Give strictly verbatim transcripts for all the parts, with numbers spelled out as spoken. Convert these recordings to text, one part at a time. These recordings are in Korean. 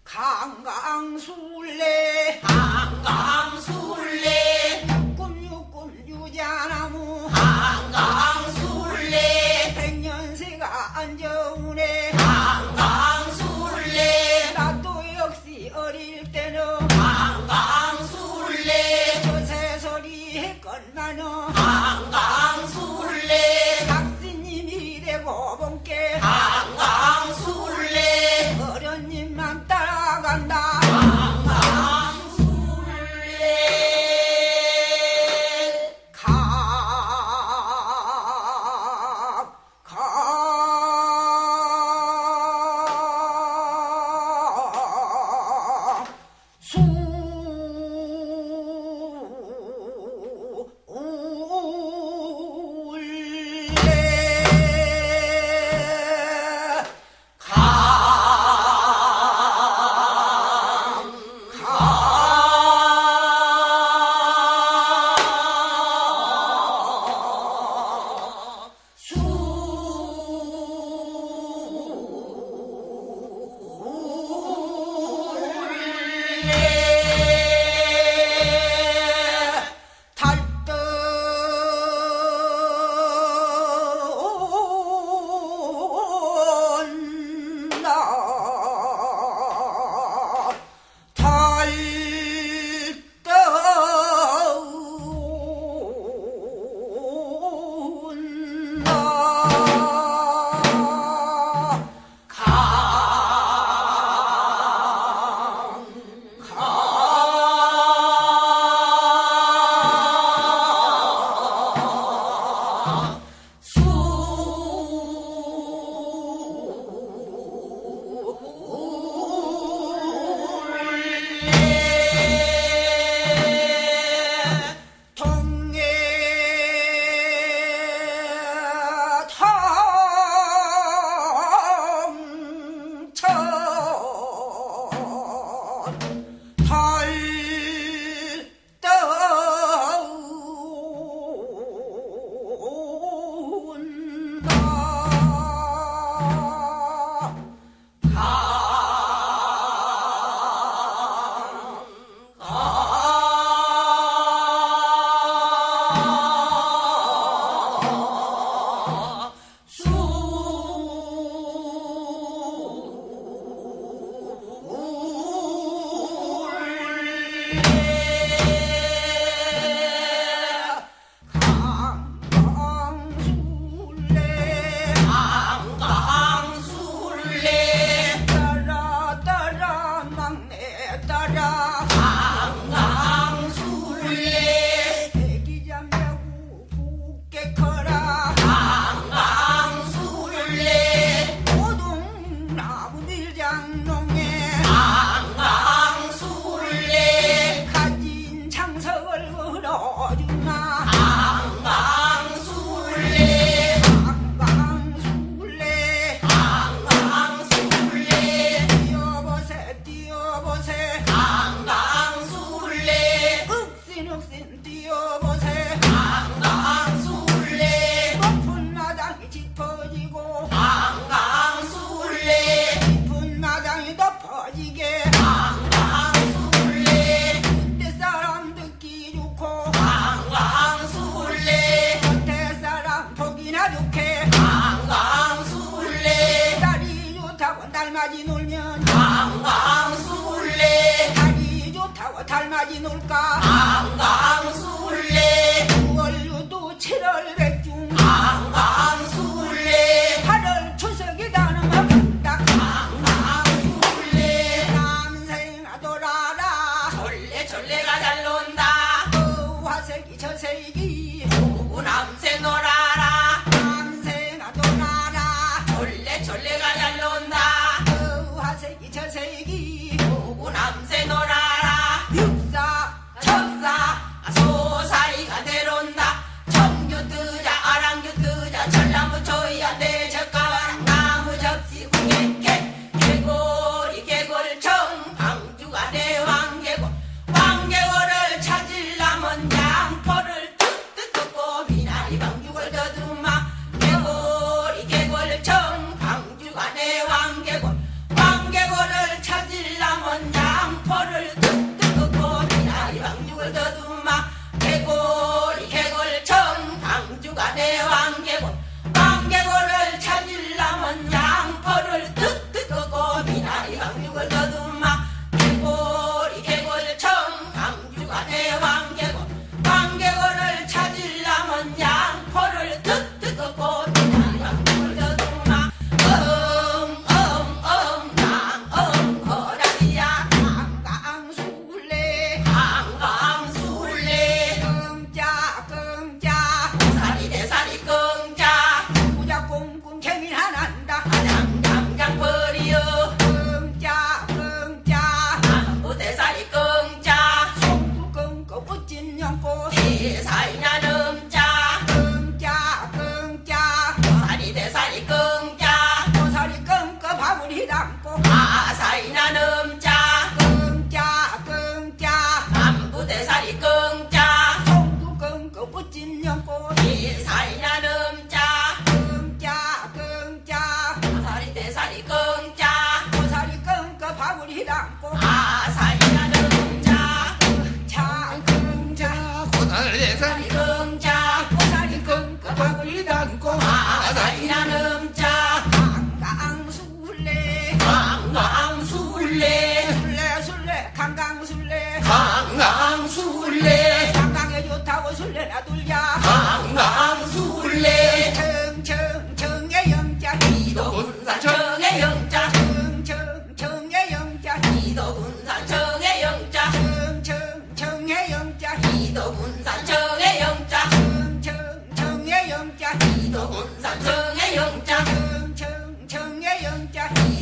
강강술래 강강술래 꿈유꿈 유자나무 강강술래 백년새가 앉아오네 강강술래 나도 역시 어릴 때는 강강술래 저새소리 했건만은 강강술래 박씨님이 되고 본게 강강술래 어련님만 따라간다 달맞이 놀면 강강술래 다리 좋다고 달맞이 놀까 강강술래 구월유도 칠월 백중 강강술래 팔월 추석이 다는 간다 강강술래 남생아 돌아라 졸래 졸래가 잘 논다 어 화색이 저색이 오구 남새 놀아라 남생아 돌아라 졸래 졸래가 잘 논다 화색이 저색이 오구 남새 놀아라 육사 척사 소사이가 내려온다 청규 뜨자 아랑규 뜨자 전나무 조이야 내 젓가락 나무 접시 구개개 개골이 개골청 방주가 내 왕개골 왕개골을 찾으려면 양포를 뚝뚝 꺾고 미나리 방죽을 더듬마 개골이 개골청 방주가 내 왕개골 왕개골을 찾으려면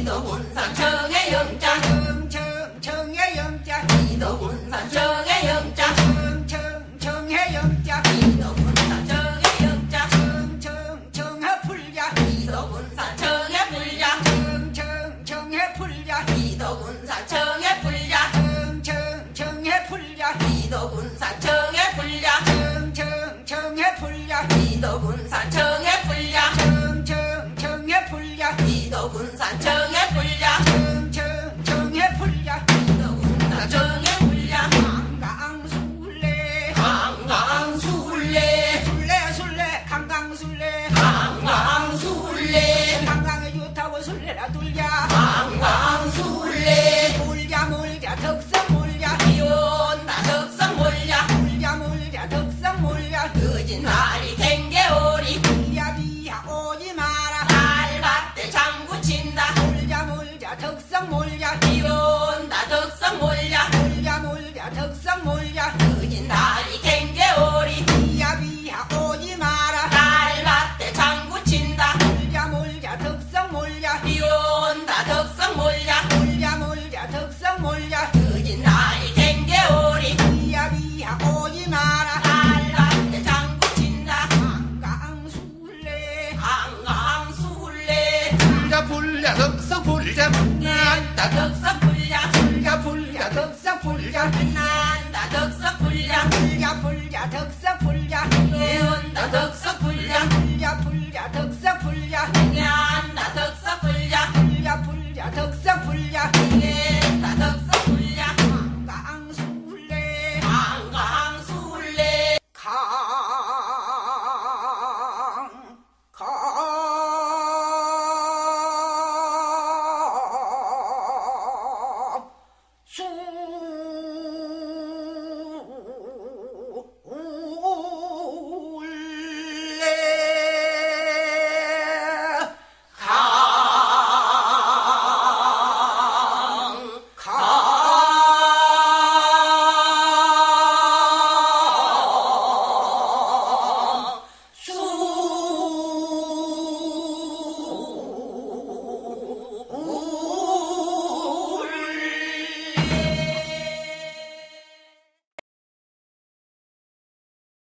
이도군산청의 영장 청청청의 영장 이도군산청의 영장 청청청의 영장 이도군산청의 영장 청청청의 풀자 이도군산청의 불자 청청청의 풀자 이도군산청의 불자 청청청의 풀자 이도군산청의 불자 청청청의 풀자 이도군산청의 불자 청청청의 풀자 이도군산청의 불자 청청청의 풀자 이도군산청의 불자 강강술래 강강술래 술래 술래 강강술래 강강술래 강강에 좋다고 술래라 돌자 강강술래 몰자 몰자 덕성 몰자 비온다 덕성 몰자 몰자 몰자 덕성 몰자 거짓말이 댕겨오리 비야 비야 오지 마라 알밭에 장구 친다 몰자 몰자 덕성 몰자 비온다 덕성 몰자 몰자 몰자 덕성 몰자 거짓말이 댕겨오리 비야 비야 오지 마라 알밭에 장구 친다 몰자 몰자 덕성 몰자 비온다 덕성 몰자 몰자 몰자 덕성 몰자 거짓말이 댕겨오리 비야 비야 오지 마라 알밭에 장구 친다 강강술래 강강술래 불자 불자 덕석 불자 만난다 덕성 불자 불자 불자 덕성 불자